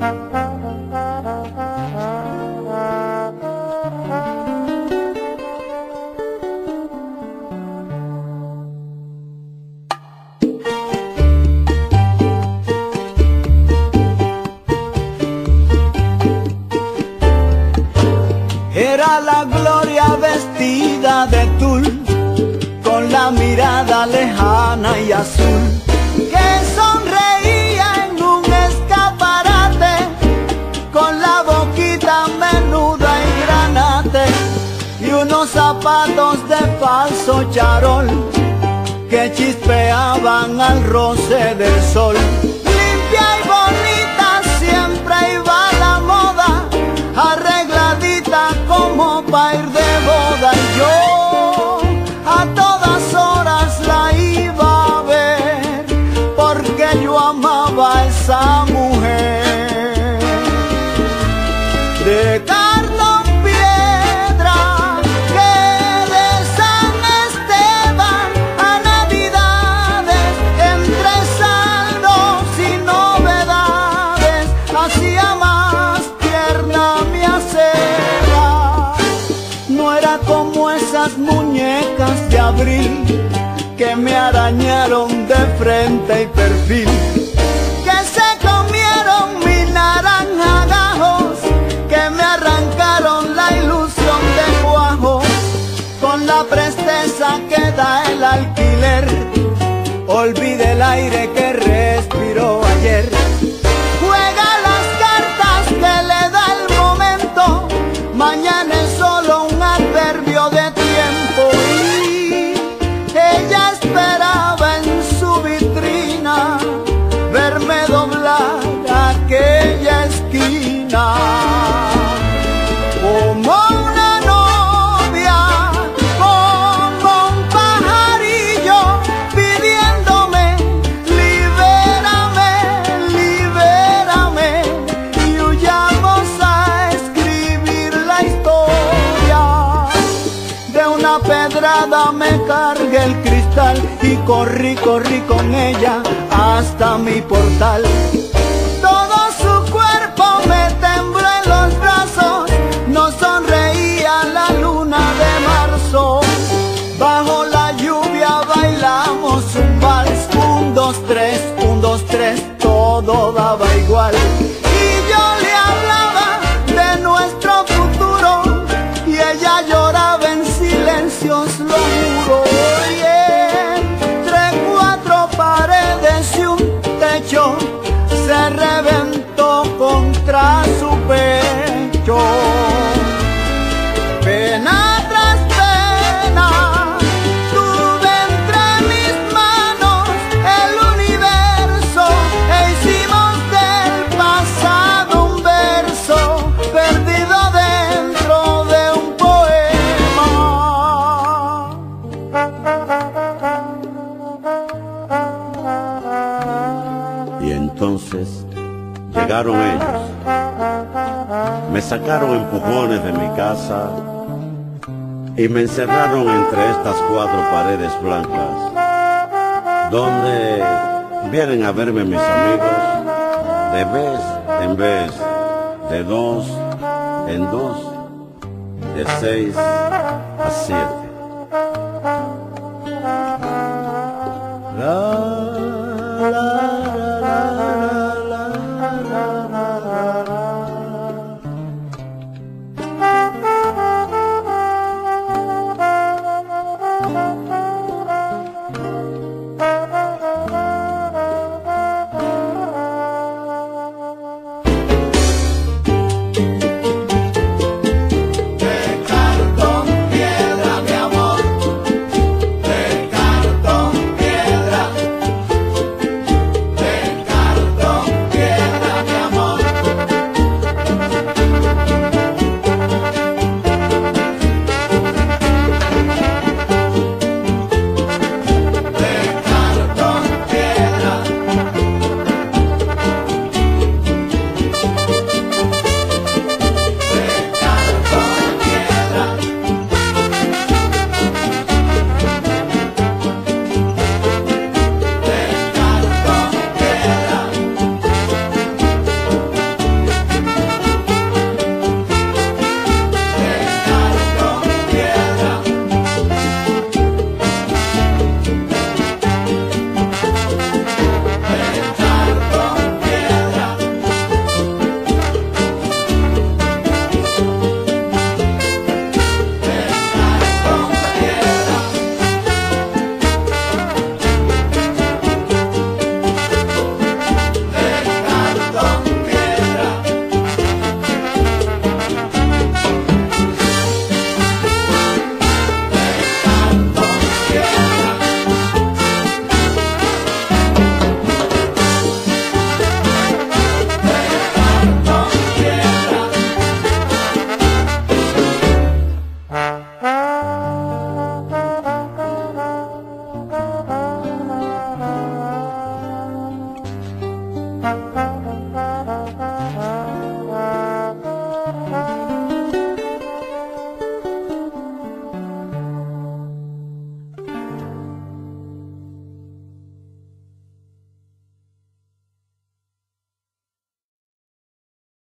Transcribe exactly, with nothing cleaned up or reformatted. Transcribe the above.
Era la gloria vestida de tul, con la mirada lejana y azul, que sonreía en un escaparate, con la boquita menuda y granate, y unos zapatos de falso charol, que chispeaban al roce del sol. Limpia y bonita siempre iba la moda, arregladita como pa' ir de boda, y yo a todas horas la iba a ver, porque yo amaba a esa mujer. De cartón piedra, que de San Esteban a Navidades, entre saldos y novedades, hacía más tierna mi acera. No era como esas muñecas de abril que me arañaron de frente y perfil, que se comieron mi naranja gajos, que me arrancaron la ilusión de cuajo. Con la presteza que da el alquiler, olvide el aire que respiró ayer. Juega las cartas que le da el momento, mañana es solo un adverbio de tiempo. Y ella esperaba en su vitrina verme doblar aquella esquina, como una novia, como un pajarillo, pidiéndome libérame, libérame, y huyamos a escribir la historia. De una pedrada me cargué el cristal y corrí, corrí con ella hasta mi portal. Todo su cuerpo me tembló en los brazos, nos sonreía la luna de marzo. Bajo la lluvia bailamos un vals, un, dos, tres, un, dos, tres, todo daba igual. Y yo le hablaba de nuestro futuro y ella lloraba en silencios, lo juro. Y entre cuatro paredes y un techo se reventó contra su pecho. Pena tras pena tuve entre mis manos el universo, e hicimos del pasado un verso perdido dentro de un poema. Y entonces llegaron ellos, me sacaron empujones de mi casa y me encerraron entre estas cuatro paredes blancas, donde vienen a verme mis amigos de vez en vez, de dos en dos, de seis a siete.